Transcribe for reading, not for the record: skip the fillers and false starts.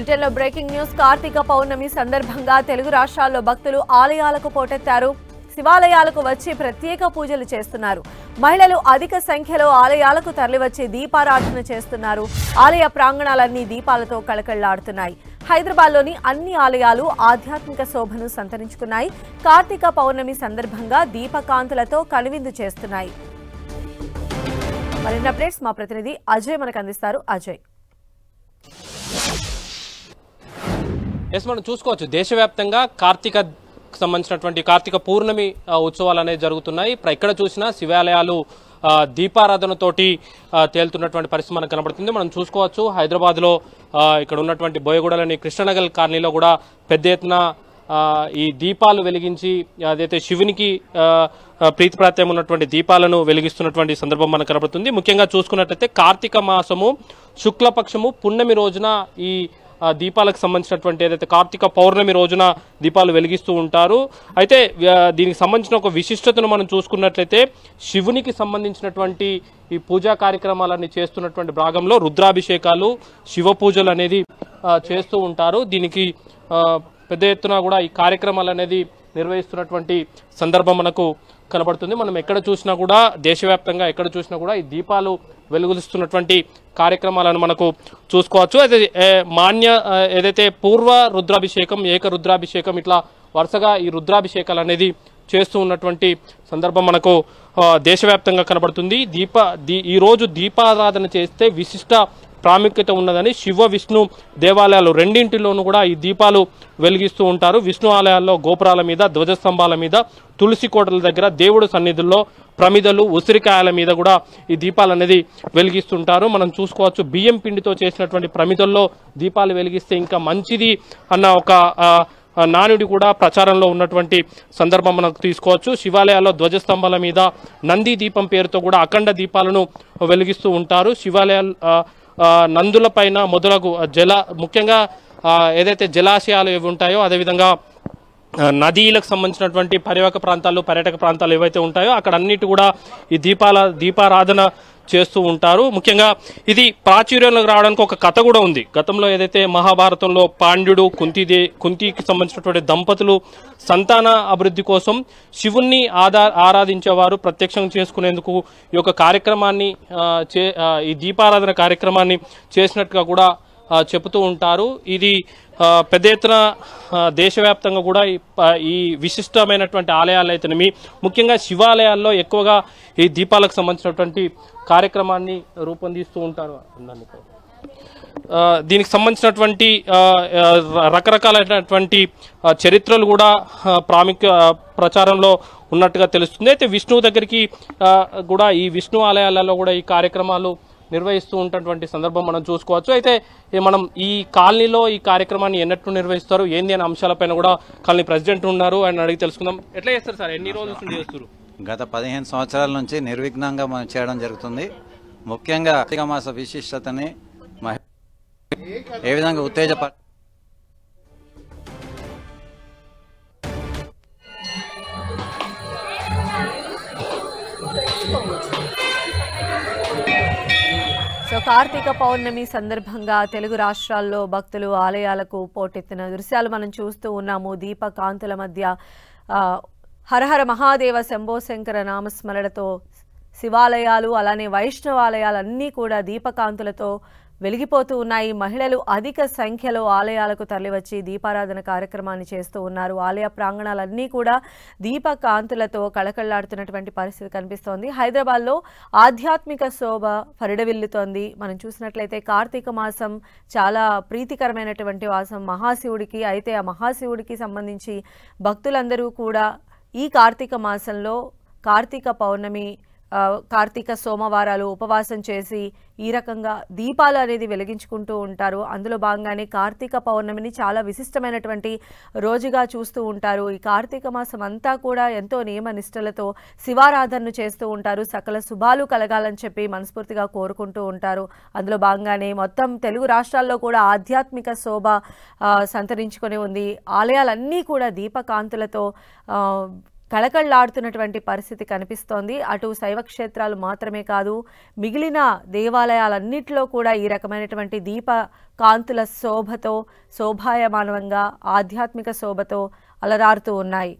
బులెటిన్లో breaking news. Karthika పౌర్ణమి సందర్భంగా తెలుగు రాష్ట్రాల్లో భక్తులు ఆలయాలకు పోటెత్తారు. శివాలయాలకు వచ్చి ప్రత్యేక పూజలు చేస్తున్నారు. మహిళలు అధిక సంఖ్యలో ఆలయాలకు తరలివచ్చి దీపారాధన చేస్తున్నారు. ఆలయ ప్రాంగణాలన్నీ దీపాలతో కళకళలాడుతున్నాయి. హైదరాబాద్లోని అన్ని ఆలయాలు ఆధ్యాత్మిక శోభను సంతరించుకున్నాయి. కార్తీక పౌర్ణమి సందర్భంగా దీపకాంతులతో కనువిందు చేస్తున్నాయి. మరిన్ని అప్డేట్స్ మా ప్రతినిధి అజయ్ మనకు అందిస్తారు. అజయ్, మనం చూసుకోవచ్చు దేశవ్యాప్తంగా కార్తీక సంబంధించినటువంటి కార్తీక పౌర్ణమి ఉత్సవాలు అనేవి జరుగుతున్నాయి. ఎక్కడ చూసినా శివాలయాలు దీపారాధనతోటి తేలుతున్నటువంటి పరిస్థితి మనకు కనబడుతుంది. మనం చూసుకోవచ్చు హైదరాబాద్లో ఇక్కడ ఉన్నటువంటి బోయగూడలోని కృష్ణనగర్ కాలనీలో కూడా పెద్ద ఎత్తున ఈ దీపాలు వెలిగించి అదైతే శివునికి ప్రీతిప్రాత్యం ఉన్నటువంటి దీపాలను వెలిగిస్తున్నటువంటి సందర్భం మనకు కనబడుతుంది. ముఖ్యంగా చూసుకున్నట్లయితే కార్తీక మాసము శుక్లపక్షము పున్నమి రోజున ఈ దీపాలకు సంబంధించినటువంటి ఏదైతే కార్తీక పౌర్ణమి రోజున దీపాలు వెలిగిస్తూ ఉంటారు. అయితే దీనికి సంబంధించిన ఒక విశిష్టతను మనం చూసుకున్నట్లయితే శివునికి సంబంధించినటువంటి ఈ పూజా కార్యక్రమాలన్నీ చేస్తున్నటువంటి భాగంలో రుద్రాభిషేకాలు, శివ పూజలు అనేది చేస్తూ ఉంటారు. దీనికి పెద్ద ఎత్తున కూడా ఈ కార్యక్రమాలు అనేది నిర్వహిస్తున్నటువంటి సందర్భం మనకు కనబడుతుంది. మనం ఎక్కడ చూసినా కూడా దేశవ్యాప్తంగా ఎక్కడ చూసినా కూడా ఈ దీపాలు వెలుగుస్తున్నటువంటి కార్యక్రమాలను మనకు చూసుకోవచ్చు. అయితే ఏదైతే పూర్వ రుద్రాభిషేకం, ఏక రుద్రాభిషేకం ఇట్లా వరుసగా ఈ రుద్రాభిషేకాలు అనేది చేస్తూ ఉన్నటువంటి సందర్భం మనకు దేశవ్యాప్తంగా కనబడుతుంది. ఈరోజు దీపారాధన చేస్తే విశిష్ట ప్రాముఖ్యత ఉన్నదని శివ విష్ణు దేవాలయాలు రెండింటిలోనూ కూడా ఈ దీపాలు వెలిగిస్తూ ఉంటారు. విష్ణు ఆలయాల్లో గోపురాల మీద, ధ్వజస్తంభాల మీద, తులసి కోటల దగ్గర, దేవుడు సన్నిధుల్లో ప్రమిదలు, ఉసిరికాయల మీద కూడా ఈ దీపాలు అనేది వెలిగిస్తుంటారు. మనం చూసుకోవచ్చు బియ్యం పిండితో చేసినటువంటి ప్రమిదల్లో దీపాలు వెలిగిస్తే ఇంకా మంచిది అన్న ఒక నానుడి కూడా ప్రచారంలో ఉన్నటువంటి సందర్భం మనకు తీసుకోవచ్చు. శివాలయాల్లో ధ్వజస్తంభాల మీద నంది దీపం పేరుతో కూడా అఖండ దీపాలను వెలిగిస్తూ ఉంటారు. శివాలయాలు నందుల పైన మొదలగు ముఖ్యంగా ఏదైతే జలాశయాలు ఏవి ఉంటాయో అదేవిధంగా నదీలకు సంబంధించినటువంటి పర్యాటక ప్రాంతాలు ఏవైతే ఉంటాయో అక్కడ అన్నిటి కూడా ఈ దీపారాధన చేస్తూ ఉంటారు. ముఖ్యంగా ఇది ప్రాచుర్యంలోకి రావడానికి ఒక కథ కూడా ఉంది. గతంలో ఏదైతే మహాభారతంలో పాండ్యుడు, కుంతికి సంబంధించినటువంటి దంపతులు సంతాన అభివృద్ధి కోసం శివుణ్ణి ఆరాధించేవారు. ప్రత్యక్షం చేసుకునేందుకు ఈ యొక్క కార్యక్రమాన్ని ఈ దీపారాధన కార్యక్రమాన్ని చేసినట్టుగా కూడా చెబుతూ ఉంటారు. ఇది పెద్ద ఎత్తున దేశవ్యాప్తంగా కూడా ఈ విశిష్టమైనటువంటి ఆలయాలు అయితేనేమి ముఖ్యంగా శివాలయాల్లో ఎక్కువగా ఈ దీపాలకు సంబంధించినటువంటి కార్యక్రమాన్ని రూపొందిస్తూ ఉంటారు. దీనికి సంబంధించినటువంటి రకరకాలైనటువంటి చరిత్రలు కూడా ప్రచారంలో ఉన్నట్టుగా తెలుస్తుంది. అయితే విష్ణువు దగ్గరికి కూడా ఈ విష్ణు ఆలయాలలో కూడా ఈ కార్యక్రమాలు నిర్వహిస్తూ ఉన్నటువంటి సందర్భం మనం చూసుకోవచ్చు. అయితే మనం ఈ కాలనీలో ఈ కార్యక్రమాన్ని ఎన్నట్టు నిర్వహిస్తారు, ఏంది అనే అంశాలపైన కూడా కాలనీ ప్రెసిడెంట్ ఉన్నారు, ఆయన అడిగి తెలుసుకుందాం. ఎట్లా చేస్తారు సార్? ఎన్ని రోజుల నుంచి చేస్తారు? గత 15 సంవత్సరాల నుంచి నిర్విఘ్నంగా మనం చేయడం జరుగుతుంది. ముఖ్యంగా కార్తీక మాస విశిష్టతని ఏ విధంగా కార్తీక పౌర్ణమి సందర్భంగా తెలుగు రాష్ట్రాల్లో భక్తులు ఆలయాలకు పోటెత్తిన దృశ్యాలు మనం చూస్తూ ఉన్నాము. దీపకాంతుల మధ్య హరహర మహాదేవ శంభో శంకర నామస్మరణతో శివాలయాలు అలానే వైష్ణవాలయాలన్నీ కూడా దీపకాంతులతో వెలిగిపోతూ ఉన్నాయి. మహిళలు అధిక సంఖ్యలో ఆలయాలకు తరలివచ్చి దీపారాధన కార్యక్రమాన్ని చేస్తూ ఉన్నారు. ఆలయ ప్రాంగణాలన్నీ కూడా దీపకాంతులతో కళకళలాడుతున్నటువంటి పరిస్థితి కనిపిస్తోంది. హైదరాబాద్లో ఆధ్యాత్మిక శోభ పరిడవిల్లుతోంది. మనం చూసినట్లయితే కార్తీక మాసం చాలా ప్రీతికరమైనటువంటి మాసం మహాశివుడికి. అయితే ఆ మహాశివుడికి సంబంధించి భక్తులందరూ కూడా ఈ కార్తీక మాసంలో కార్తీక పౌర్ణమి, కార్తీక సోమవారాలు ఉపవాసం చేసి ఈ రకంగా దీపాలు అనేది వెలిగించుకుంటూ ఉంటారు. అందులో భాగంగానే కార్తీక పౌర్ణమిని చాలా విశిష్టమైనటువంటి రోజుగా చూస్తూ ఉంటారు. ఈ కార్తీక మాసం అంతా కూడా ఎంతో నియమ నిష్టలతో శివారాధనను చేస్తూ ఉంటారు. సకల శుభాలు కలగాలని చెప్పి మనస్ఫూర్తిగా కోరుకుంటూ ఉంటారు. అందులో భాగంగానే మొత్తం తెలుగు రాష్ట్రాల్లో కూడా ఆధ్యాత్మిక శోభ సంతరించుకొని ఉంది. ఆలయాలన్నీ కూడా దీపకాంతులతో కళకళలాడుతున్నటువంటి పరిస్థితి కనిపిస్తోంది. అటు శైవ క్షేత్రాలు మాత్రమే కాదు, మిగిలిన దేవాలయాలన్నింటిలో కూడా ఈ రకమైనటువంటి దీప కాంతుల శోభతో, శోభాయమానంగా, ఆధ్యాత్మిక శోభతో అలరారుతూ ఉన్నాయి.